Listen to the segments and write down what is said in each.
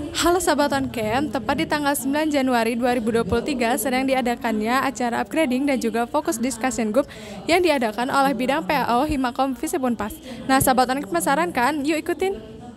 Halo Sahabat On-Cam, tepat di tanggal 9 Januari 2023 sedang diadakannya acara upgrading dan juga fokus discussion group yang diadakan oleh bidang PAO Himakom Visip Unpas. Nah, Sahabat On-Cam penasaran kan? Yuk ikutin!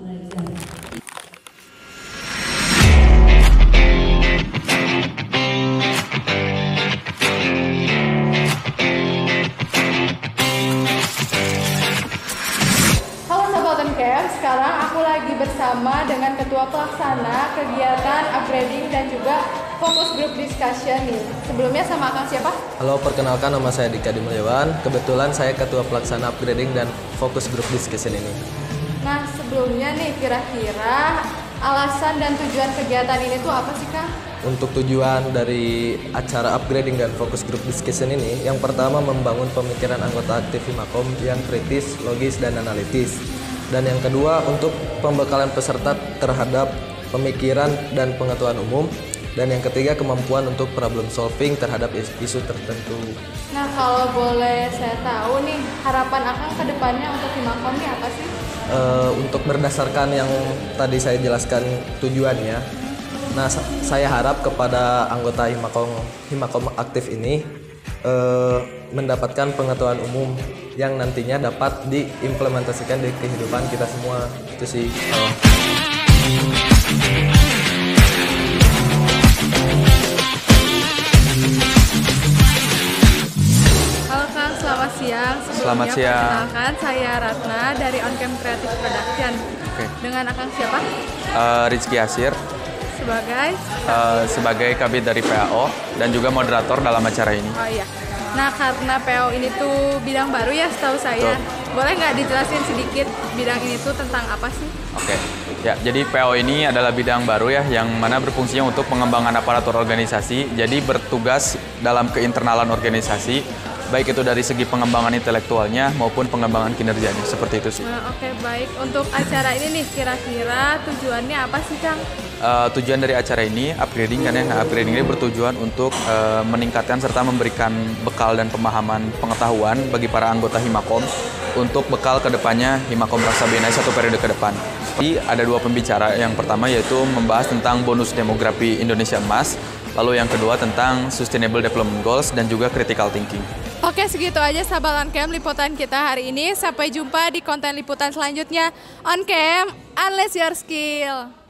Sekarang aku lagi bersama dengan Ketua Pelaksana kegiatan upgrading dan juga fokus group discussion nih. Sebelumnya sama Akang siapa? Halo, perkenalkan nama saya Dika Dimulyawan. Kebetulan saya Ketua Pelaksana upgrading dan fokus group discussion ini. Nah, sebelumnya nih kira-kira alasan dan tujuan kegiatan ini tuh apa sih, Kang? Untuk tujuan dari acara upgrading dan fokus group discussion ini, yang pertama membangun pemikiran anggota aktif Himakom yang kritis, logis, dan analitis. Dan yang kedua untuk pembekalan peserta terhadap pemikiran dan pengetahuan umum. Dan yang ketiga kemampuan untuk problem solving terhadap isu tertentu. Nah, kalau boleh saya tahu nih, harapan Akang ke depannya untuk Himakom ini apa sih? Untuk berdasarkan yang tadi saya jelaskan tujuannya, nah saya harap kepada anggota Himakom aktif ini mendapatkan pengetahuan umum yang nantinya dapat diimplementasikan di kehidupan kita semua. Itu sih. Halo Kang, selamat siang. Selamat siang. Perkenalkan, saya Ratna dari On-Cam Creative Production. Oke. Dengan Akang siapa? Rizky Asir Sebagai Kabid dari PAO dan juga moderator dalam acara ini. Oh iya. Nah, karena PAO ini tuh bidang baru ya setahu saya. Betul. Boleh nggak dijelasin sedikit bidang ini tuh tentang apa sih? Oke. Ya, jadi PAO ini adalah bidang baru ya yang mana berfungsinya untuk pengembangan aparatur organisasi. Jadi bertugas dalam keinternalan organisasi, baik itu dari segi pengembangan intelektualnya maupun pengembangan kinerjanya. Seperti itu sih. Nah, oke, baik. Untuk acara ini nih kira-kira tujuannya apa sih, Kang? Tujuan dari acara ini upgrading kan ya. Nah, upgrading ini bertujuan untuk meningkatkan serta memberikan bekal dan pemahaman pengetahuan bagi para anggota Himakom untuk bekal kedepannya Himakom Raksa BNI satu periode ke depan. Jadi ada dua pembicara. Yang pertama yaitu membahas tentang bonus demografi Indonesia Emas, lalu yang kedua tentang Sustainable Development Goals dan juga Critical Thinking. Oke, segitu aja Sahabat On-Cam liputan kita hari ini. Sampai jumpa di konten liputan selanjutnya. On-Cam, unleash your skill.